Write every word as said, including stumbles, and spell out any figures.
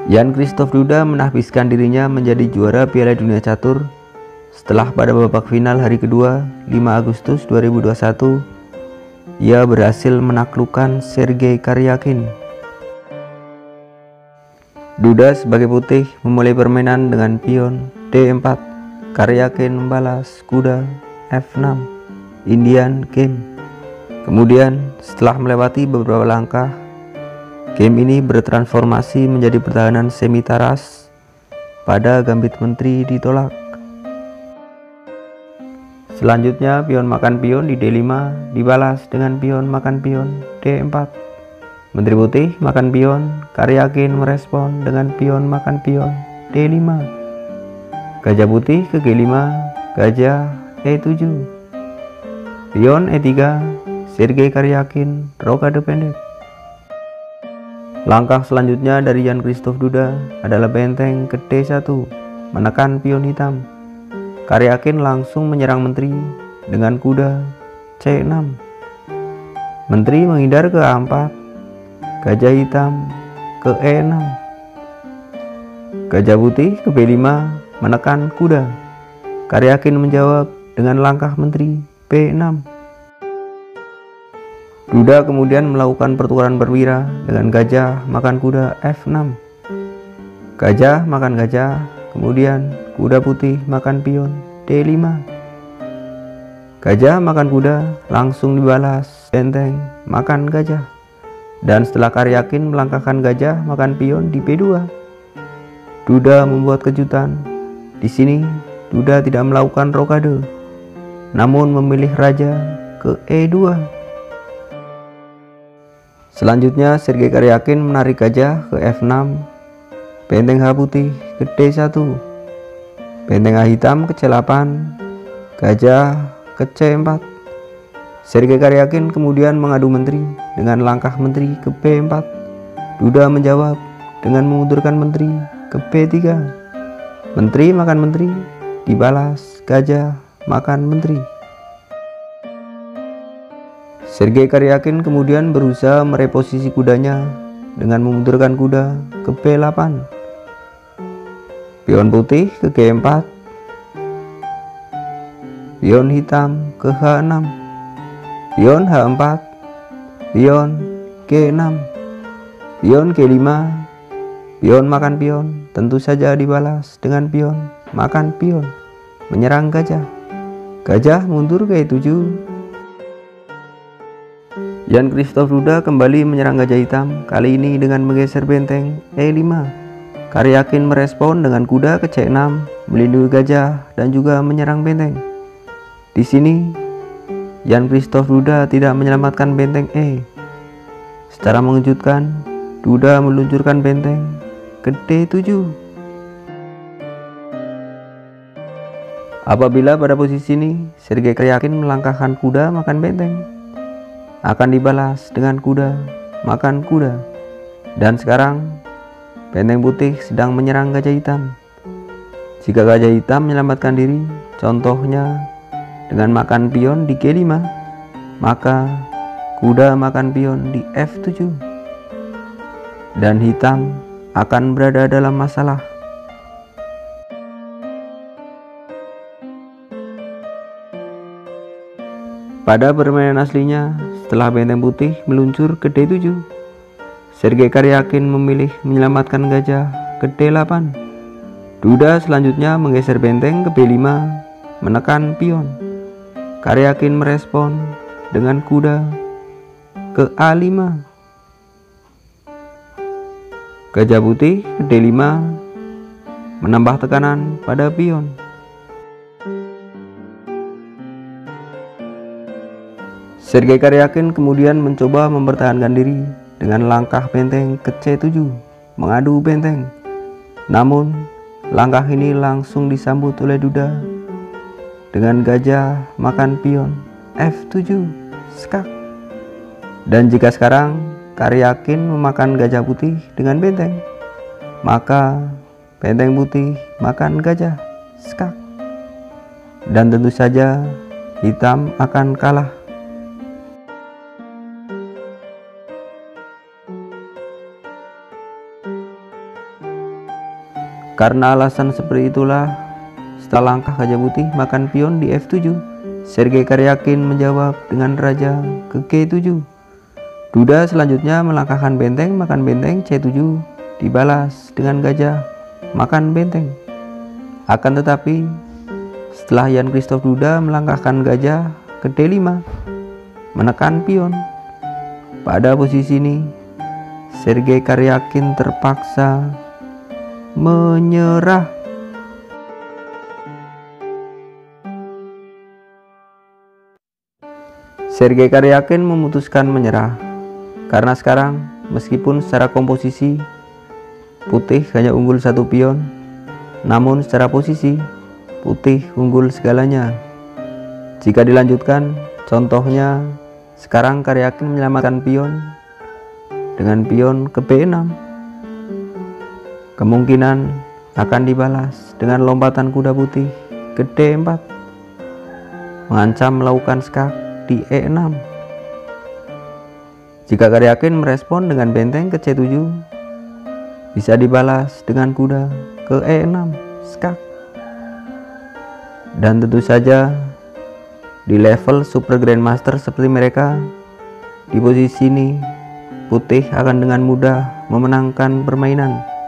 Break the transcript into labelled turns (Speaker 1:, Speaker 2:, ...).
Speaker 1: Jan Christoph Duda menahbiskan dirinya menjadi juara Piala Dunia Catur setelah pada babak final hari kedua lima Agustus dua ribu dua puluh satu ia berhasil menaklukkan Sergei Karyakin. Duda sebagai putih memulai permainan dengan pion D empat, Karyakin membalas kuda F enam, Indian game. Kemudian setelah melewati beberapa langkah, game ini bertransformasi menjadi pertahanan semi taras pada gambit menteri ditolak. Selanjutnya pion makan pion di D lima dibalas dengan pion makan pion D empat. Menteri putih makan pion, Karyakin merespon dengan pion makan pion D lima. Gajah putih ke G lima, gajah E tujuh. Pion E tiga, Sergei Karyakin rokade pendek. Langkah selanjutnya dari Jan Christoph Duda adalah benteng ke D satu, menekan pion hitam. Karyakin langsung menyerang menteri dengan kuda C enam. Menteri menghindar ke A empat, gajah hitam ke E enam. Gajah putih ke B lima menekan kuda. Karyakin menjawab dengan langkah menteri B enam. Duda kemudian melakukan pertukaran perwira dengan gajah makan kuda F enam. Gajah makan gajah, kemudian kuda putih makan pion D lima. Gajah makan kuda langsung dibalas benteng makan gajah. Dan setelah Karyakin melangkahkan gajah makan pion di B dua, Duda membuat kejutan. Di sini Duda tidak melakukan rokade, namun memilih raja ke E dua. Selanjutnya Sergei Karyakin menarik gajah ke F enam, benteng H putih ke D satu, benteng H hitam ke C delapan, gajah ke C empat. Sergei Karyakin kemudian mengadu menteri dengan langkah menteri ke B empat. Duda menjawab dengan mengundurkan menteri ke B tiga. Menteri makan menteri dibalas gajah makan menteri. Sergei Karyakin kemudian berusaha mereposisi kudanya dengan memundurkan kuda ke B delapan. Pion putih ke G empat. Pion hitam ke H enam. Pion H empat. Pion G enam. Pion G lima. Pion makan pion tentu saja dibalas dengan pion makan pion menyerang gajah. Gajah mundur ke E tujuh. Jan Christoph Duda kembali menyerang gajah hitam, kali ini dengan menggeser benteng E lima. Karyakin merespon dengan kuda ke C enam, melindungi gajah dan juga menyerang benteng. Di sini Jan Christoph Duda tidak menyelamatkan benteng E. Secara mengejutkan, Duda meluncurkan benteng ke D tujuh. Apabila pada posisi ini Sergei Karyakin melangkahkan kuda makan benteng, akan dibalas dengan kuda makan kuda. Dan sekarang benteng putih sedang menyerang gajah hitam. Jika gajah hitam menyelamatkan diri, contohnya dengan makan pion di G lima, maka kuda makan pion di F tujuh, dan hitam akan berada dalam masalah. Pada permainan aslinya, setelah benteng putih meluncur ke D tujuh, Sergei Karyakin memilih menyelamatkan gajah ke D delapan. Duda selanjutnya menggeser benteng ke B lima, menekan pion. Karyakin merespon dengan kuda ke A lima. Gajah putih ke D lima, menambah tekanan pada pion. Sergei Karyakin kemudian mencoba mempertahankan diri dengan langkah benteng ke C tujuh, mengadu benteng. Namun, langkah ini langsung disambut oleh Duda dengan gajah makan pion F tujuh, skak. Dan jika sekarang Karyakin memakan gajah putih dengan benteng, maka benteng putih makan gajah, skak. Dan tentu saja hitam akan kalah. Karena alasan seperti itulah, setelah langkah gajah putih makan pion di F tujuh, Sergei Karyakin menjawab dengan raja ke G tujuh. Duda selanjutnya melangkahkan benteng makan benteng C tujuh, dibalas dengan gajah makan benteng. Akan tetapi, setelah Jan Christoph Duda melangkahkan gajah ke D lima, menekan pion, pada posisi ini Sergei Karyakin terpaksa menyerah. Sergei Karyakin memutuskan menyerah karena sekarang meskipun secara komposisi putih hanya unggul satu pion, namun secara posisi putih unggul segalanya. Jika dilanjutkan, contohnya sekarang Karyakin menyelamatkan pion dengan pion ke B enam, kemungkinan akan dibalas dengan lompatan kuda putih ke D empat, mengancam melakukan skak di E enam. Jika Karyakin merespon dengan benteng ke C tujuh, bisa dibalas dengan kuda ke E enam, skak. Dan tentu saja di level Super Grandmaster seperti mereka, di posisi ini putih akan dengan mudah memenangkan permainan.